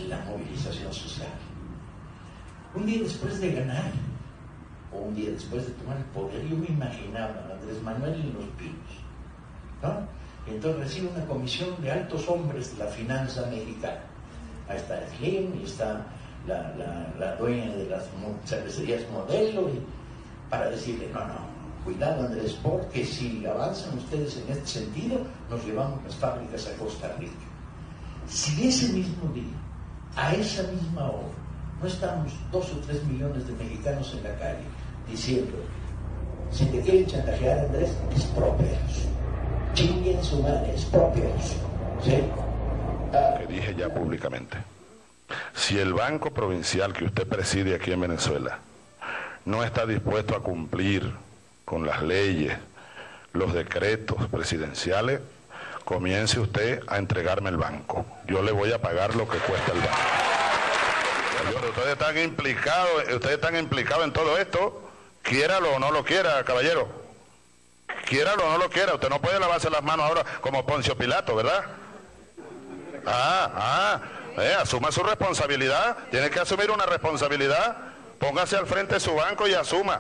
la movilización social. Un día después de ganar, o un día después de tomar el poder, yo me imaginaba a Andrés Manuel en Los Pinos, ¿no? Y entonces recibe una comisión de altos hombres de la finanza mexicana. Ahí está Slim, y está la dueña de las cervecerías Modelo, y para decirle, no, cuidado Andrés, porque si avanzan ustedes en este sentido, nos llevamos las fábricas a Costa Rica. Si ese mismo día, a esa misma hora, no estamos 2 o 3 millones de mexicanos en la calle diciendo, si te quieren chantajear Andrés, expropialos, chinguen su madre, expropialos, ¿sí? Que dije ya públicamente, si el Banco Provincial que usted preside aquí en Venezuela no está dispuesto a cumplir con las leyes, los decretos presidenciales, comience usted a entregarme el banco. Yo le voy a pagar lo que cuesta el banco. Señores, ustedes están implicados en todo esto, quiéralo o no lo quiera, caballero. Quiéralo o no lo quiera, usted no puede lavarse las manos ahora como Poncio Pilato, ¿verdad? Asuma su responsabilidad, tiene que asumir una responsabilidad, póngase al frente de su banco y asuma.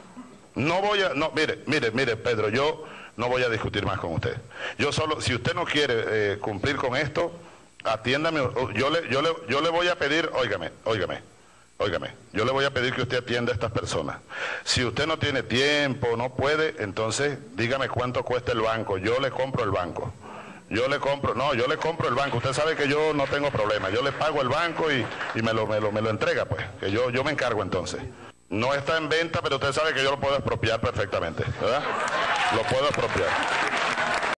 Mire, Pedro, yo no voy a discutir más con usted. Yo solo, si usted no quiere cumplir con esto, atiéndame, yo le voy a pedir, óigame, yo le voy a pedir que usted atienda a estas personas. Si usted no tiene tiempo, no puede, entonces dígame cuánto cuesta el banco, yo le compro el banco. Yo le compro el banco, usted sabe que yo no tengo problema, yo le pago el banco y me lo entrega, pues, que yo me encargo entonces. No está en venta, pero usted sabe que yo lo puedo expropiar perfectamente, ¿verdad? Lo puedo expropiar.